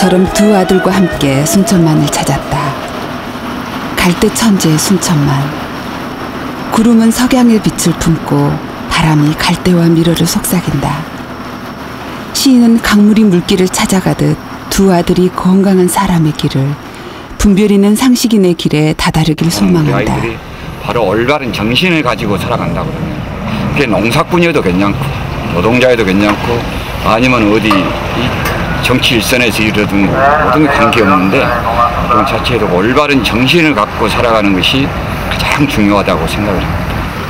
모처럼 두 아들과 함께 순천만을 찾았다. 갈대 천지의 순천만. 구름은 석양의 빛을 품고 바람이 갈대와 미러를 속삭인다. 시인은 강물이 물길을 찾아가듯 두 아들이 건강한 사람의 길을, 분별이는 상식인의 길에 다다르길 소망한다. 아이들이 바로 올바른 정신을 가지고 살아간다고 그러면 그게 농사꾼이어도 괜찮고 노동자여도 괜찮고 아니면 어디 정치 일선에서 이러든 모든 관계없는데 그런 자체로 올바른 정신을 갖고 살아가는 것이 가장 중요하다고 생각을 합니다.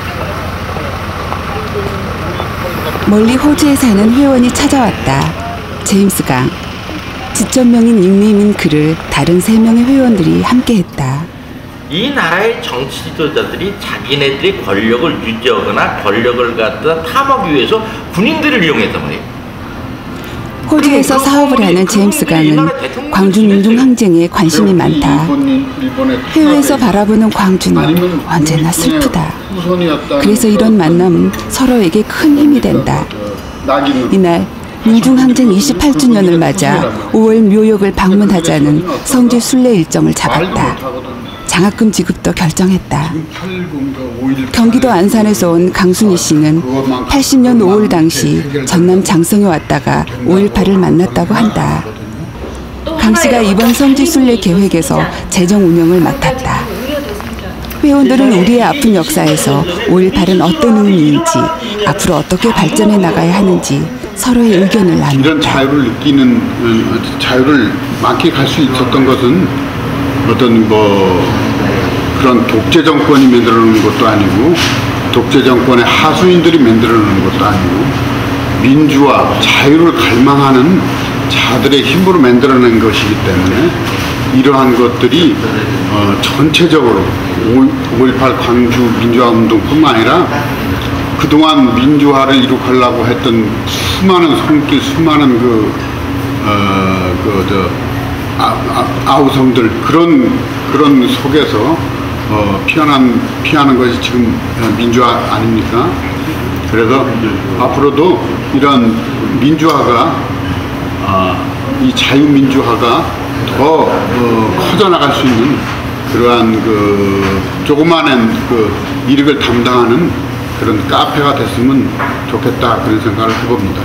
멀리 호주에 사는 회원이 찾아왔다. 제임스 강. 지점명인 닉네임인 그를 다른 3명의 회원들이 함께했다. 이 나라의 정치 지도자들이 자기네들의 권력을 유지하거나 권력을 갖다 탐하기 위해서 군인들을 이용했단 말이에요. 호주에서 사업을 하는 제임스 강은 광주 민중항쟁에 관심이 많다. 해외에서 바라보는 광주는 언제나 슬프다. 그래서 이런 만남은 서로에게 큰 힘이 된다. 이날 민중항쟁 28주년을 맞아 5월 묘역을 방문하자는 성지 순례 일정을 잡았다. 장학금 지급도 결정했다. 경기도 안산에서 온 강순희 씨는 80년 5월 당시 전남 장성에 왔다가 5.18을 만났다고 한다. 강 씨가 이번 성지 순례 계획에서 재정 운영을 맡았다. 회원들은 우리의 아픈 역사에서 5.18은 어떤 의미인지, 앞으로 어떻게 발전해 나가야 하는지 서로의 의견을 나눴다. 이런 자유를 느끼는, 자유를 만끽할 수 있었던 것은 어떤 그런 독재 정권이 만들어 놓은 것도 아니고 독재 정권의 하수인들이 만들어 놓은 것도 아니고 민주화, 자유를 갈망하는 자들의 힘으로 만들어낸 것이기 때문에 이러한 것들이 전체적으로 5.18 광주 민주화 운동뿐만 아니라 그동안 민주화를 이룩하려고 했던 수많은 손길, 수많은 아우성들 그런 속에서 피하는 것이 지금 민주화 아닙니까? 그래서 앞으로도 이런 민주화가 이 자유민주화가 더 커져나갈 수 있는 그러한 조그마한 이력을 담당하는 그런 카페가 됐으면 좋겠다 그런 생각을 해봅니다.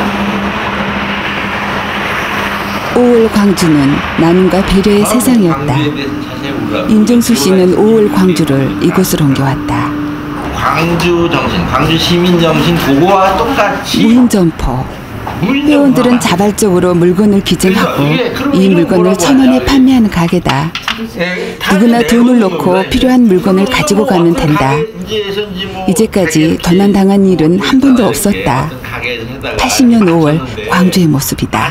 5월 광주는 나눔과 배려의 세상이었다. 임정수 씨는 5월 광주를 이곳으로 옮겨왔다. 광주 정신, 광주 시민 정신 그거와 똑같이 무인점포. 회원들은 자발적으로 물건을 기증하고 이 물건을 1,000원에 판매하는 가게다. 누구나 돈을 넣고 필요한 물건을 가지고 가면 된다. 이제까지 도난당한 일은 한 번도 없었다. 80년 5월 광주의 모습이다.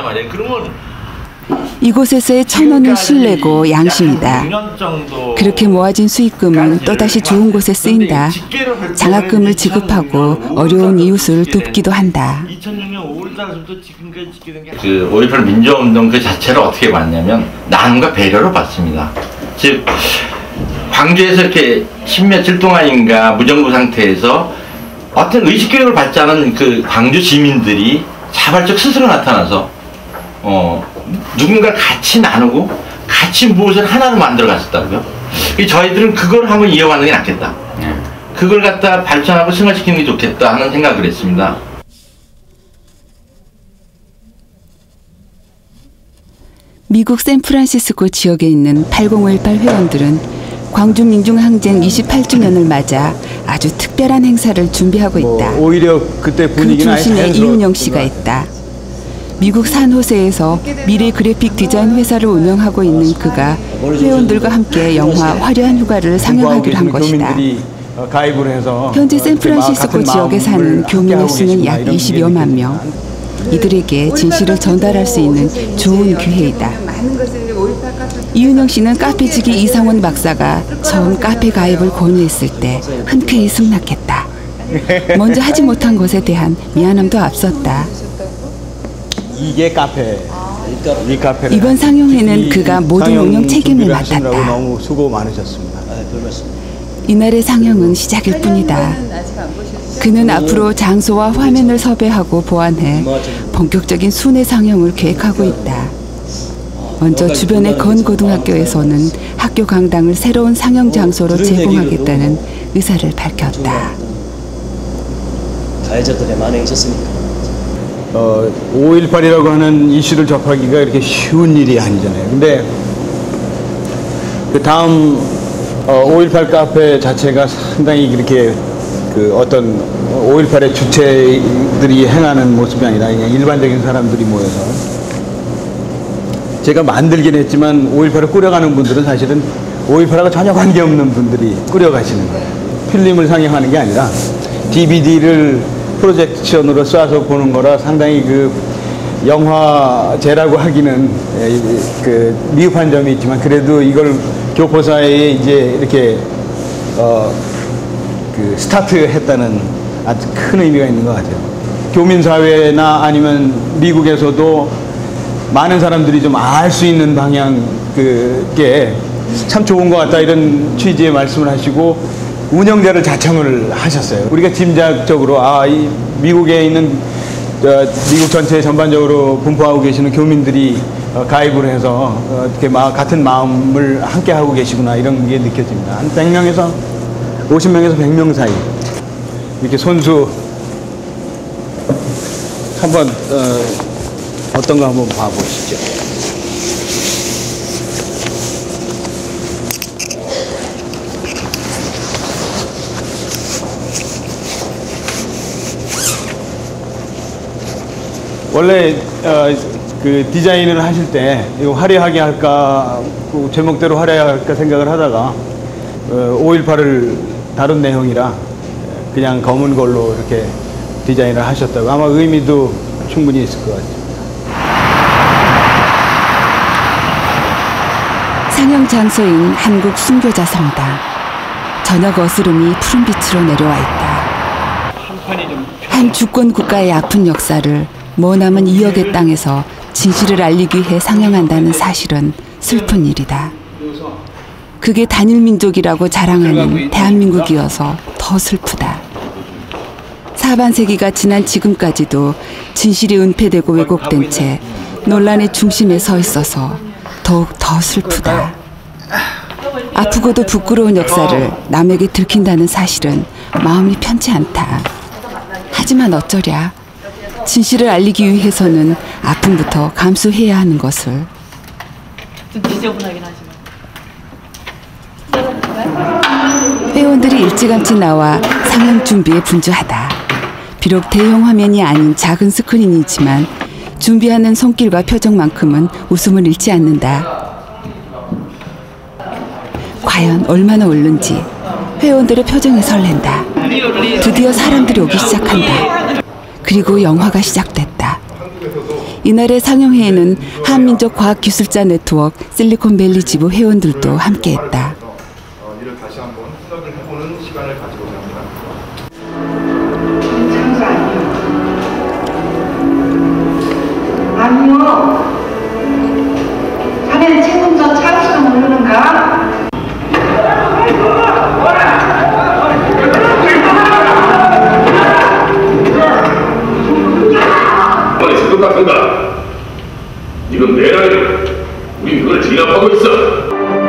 이곳에서의 1,000원은 신뢰고 양심이다. 그렇게 모아진 수익금은 또다시 좋은 곳에 쓰인다. 장학금을 지급하고 어려운 이웃을 돕기도 한다. 5.18 민주화운동 그 자체를 어떻게 봤냐면 나눔과 배려로 봤습니다. 즉 광주에서 이렇게 10며칠 동안인가 무정부 상태에서 어떤 의식교육을 받지 않은 그 광주 시민들이 자발적 스스로 나타나서 누군가 같이 나누고 같이 무엇을 하나로 만들어 갔었다고요. 저희들은 그걸 한번 이어가는 게 낫겠다. 그걸 갖다 발전하고 승화시키는 게 좋겠다 하는 생각을 했습니다. 미국 샌프란시스코 지역에 있는 8018 회원들은 광주 민중항쟁 28주년을 맞아 아주 특별한 행사를 준비하고 있다. 오히려 그때 분위기는 그 중심에 이윤영 씨가 있다. 미국 산호세에서 미래 그래픽 디자인 회사를 운영하고 있는 그가 회원들과 함께 영화 화려한 휴가를 상영하기로 한 것이다. 현재 샌프란시스코 지역에 사는 교민의 수는 약 20여만 명. 이들에게 진실을 전달할 수 있는 좋은 기회이다. 이윤영 씨는 카페지기 이상원 박사가 처음 카페 가입을 권유했을 때 흔쾌히 승낙했다. 먼저 하지 못한 것에 대한 미안함도 앞섰다. 이게 카페. 이 카페. 이번 상영회는 그가 모든 운영 책임을 맡았다. 너무 수고 많으셨습니다. 이날의 상영은 시작일 뿐이다. 그는 앞으로 장소와 화면을 섭외하고 보완해 본격적인 순회 상영을 계획하고 있다. 먼저 주변의 건고등학교에서는 학교 강당을 새로운 상영 장소로 제공하겠다는 의사를 밝혔다. 가해자들의 만행이 있었으니까. 5.18이라고 하는 이슈를 접하기가 이렇게 쉬운 일이 아니잖아요. 근데 그 다음 5.18 카페 자체가 상당히 이렇게 그 어떤 5.18의 주체들이 행하는 모습이 아니라 그냥 일반적인 사람들이 모여서 제가 만들긴 했지만 5.18을 꾸려가는 분들은 사실은 5.18하고 전혀 관계없는 분들이 꾸려가시는 거예요. 필름을 상영하는 게 아니라 DVD를 프로젝션으로 쏴서 보는 거라 상당히 그 영화제라고 하기는 그 미흡한 점이 있지만 그래도 이걸 교포사회에 이제 이렇게 그 스타트했다는 아주 큰 의미가 있는 것 같아요. 교민사회나 아니면 미국에서도 많은 사람들이 좀 알 수 있는 방향 그게 참 좋은 것 같다 이런 취지의 말씀을 하시고 운영자를 자청을 하셨어요. 우리가 짐작적으로 이 미국에 있는 미국 전체에 전반적으로 분포하고 계시는 교민들이 가입을 해서 이렇게 같은 마음을 함께 하고 계시구나 이런 게 느껴집니다. 한 100명에서 50명에서 100명 사이 이렇게 손수 한번 어떤 거 한번 봐보시죠. 원래 그 디자인을 하실 때 이거 화려하게 할까 그 제목대로 화려하게 할까 생각을 하다가 5.18을 다룬 내용이라 그냥 검은 걸로 이렇게 디자인을 하셨다고 아마 의미도 충분히 있을 것 같아요. 상영 장소인 한국 순교자 성당. 저녁 어스름이 푸른빛으로 내려와 있다. 한 주권 국가의 아픈 역사를 머나먼 2억의 땅에서 진실을 알리기 위해 상영한다는 사실은 슬픈 일이다. 그게 단일민족이라고 자랑하는 대한민국이어서 더 슬프다. 사반세기가 지난 지금까지도 진실이 은폐되고 왜곡된 채 논란의 중심에 서 있어서 더욱 더 슬프다. 아프고도 부끄러운 역사를 남에게 들킨다는 사실은 마음이 편치 않다. 하지만 어쩌랴. 진실을 알리기 위해서는 아픔부터 감수해야 하는 것을. 좀 지저분하긴 하지만. 회원들이 일찌감치 나와 상영 준비에 분주하다. 비록 대형 화면이 아닌 작은 스크린이지만 준비하는 손길과 표정만큼은 웃음을 잃지 않는다. 과연 얼마나 옳는지 회원들의 표정이 설렌다. 드디어 사람들이 오기 시작한다. 그리고 영화가 시작됐다. 이날의 상영회에는 한민족 과학기술자 네트워크 실리콘밸리 지부 회원들도 함께했다. 이를 다시 한번 생각을 해보는 시간을 가지고자 합니다. 아니요. 자네는 책임져 찰수도 모르는가? 이번에 똑같은가? 이건 내라니. 우린 그걸 진압하고 있어.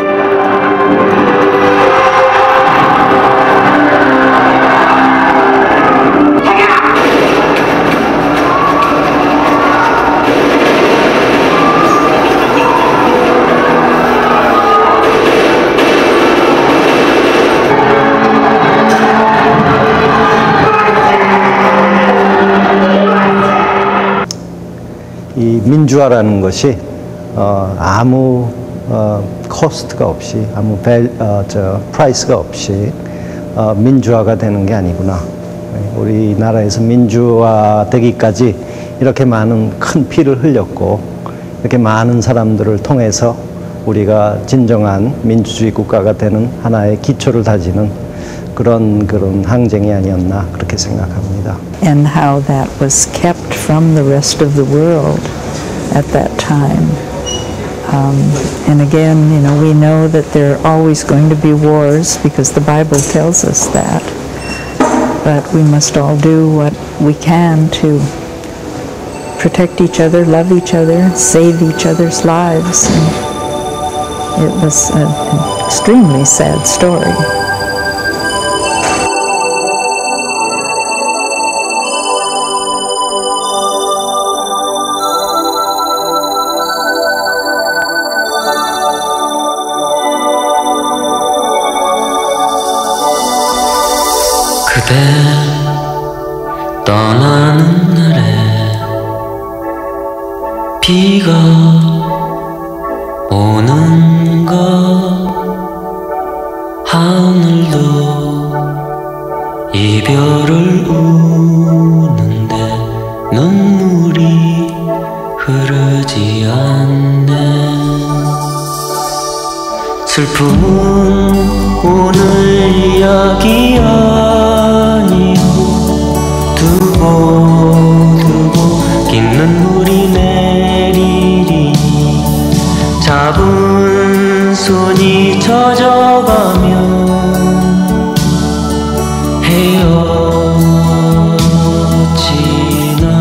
이 민주화라는 것이 아무 코스트가 없이 아무 프라이스가 없이 민주화가 되는 게 아니구나. 우리나라에서 민주화 되기까지 이렇게 많은 큰 피를 흘렸고 이렇게 많은 사람들을 통해서 우리가 진정한 민주주의 국가가 되는 하나의 기초를 다지는 그런 항쟁이 아니었나 그렇게 생각합니다. And how that was kept from the rest of the world at that time. And again, you know, we know that there are always going to be wars because the Bible tells us that. But we must all do what we can to protect each other, love each other, save each other's lives. And it was an extremely sad story. 그대 떠나는 날에 비가 오는 것 하늘도 이별을 우는데 눈물이 흐르지 않네. 슬픔은 오늘 이야기 아니고 두고두고 긴 눈물이 내리리 잡은 손이 젖어가며 헤어지나.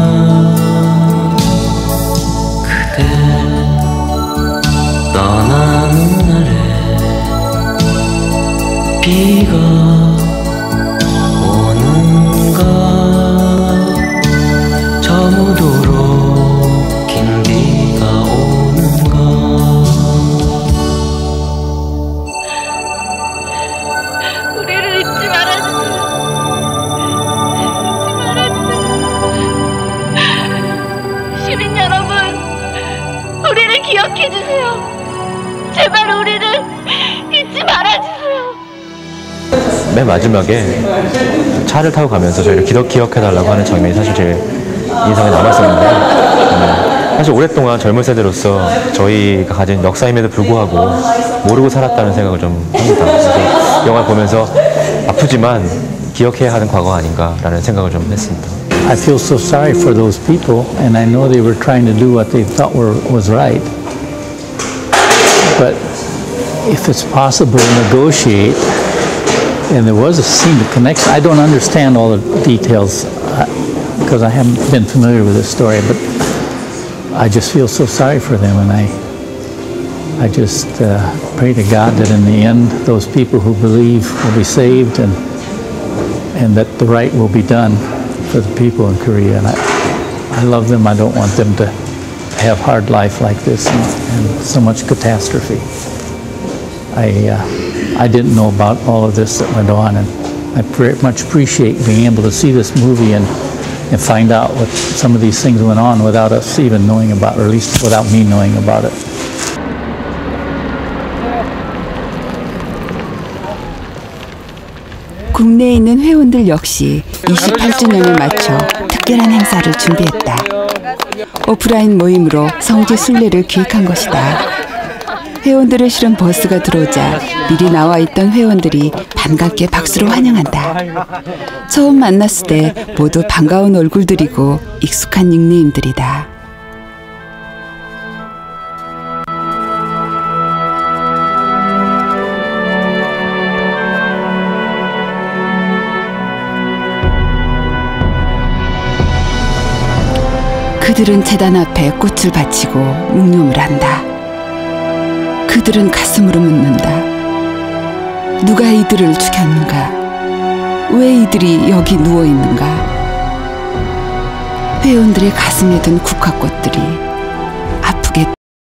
그대 떠나는 날에 비가 오는가 저무도록 긴 비가 오는가. 우리를 잊지 말아주세요. 잊지 말아주세요. 시민 여러분, 우리를 기억해주세요. 제발 우리를 잊지 말아주세요. 맨 마지막에 차를 타고 가면서 저희를 기억해달라고 하는 장면이 사실 제일 인상에 남았었는데, 사실 오랫동안 젊은 세대로서 저희가 가진 역사임에도 불구하고 모르고 살았다는 생각을 좀 합니다. 그래서 영화 보면서 아프지만 기억해야 하는 과거 아닌가라는 생각을 좀 했습니다. I feel so sorry for those people, and I know they were trying to do what they thought was right. But if it's possible to negotiate, and there was a scene to connect. I don't understand all the details because I haven't been familiar with this story, but I just feel so sorry for them, and I just pray to God that in the end, those people who believe will be saved, and that the right will be done for the people in Korea. And I love them. I don't want them to have hard life like this and so much catastrophe. I didn't know about all of this that went on, and I very much appreciate being able to see this movie and find out what some of these things went on without us even knowing about, or at least without me knowing about it. 국내에 있는 회원들 역시 28주년을 맞춰 특별한 행사를 준비했다. 오프라인 모임으로 성지 순례를 기획한 것이다. 회원들을 실은 버스가 들어오자 미리 나와 있던 회원들이 반갑게 박수로 환영한다. 처음 만났을 때 모두 반가운 얼굴들이고 익숙한 닉네임들이다. 그들은 제단 앞에 꽃을 바치고 묵념을 한다. 그들은 가슴으로 묻는다. 누가 이들을 죽였는가? 왜 이들이 여기 누워 있는가? 회원들의 가슴에 든 국화꽃들이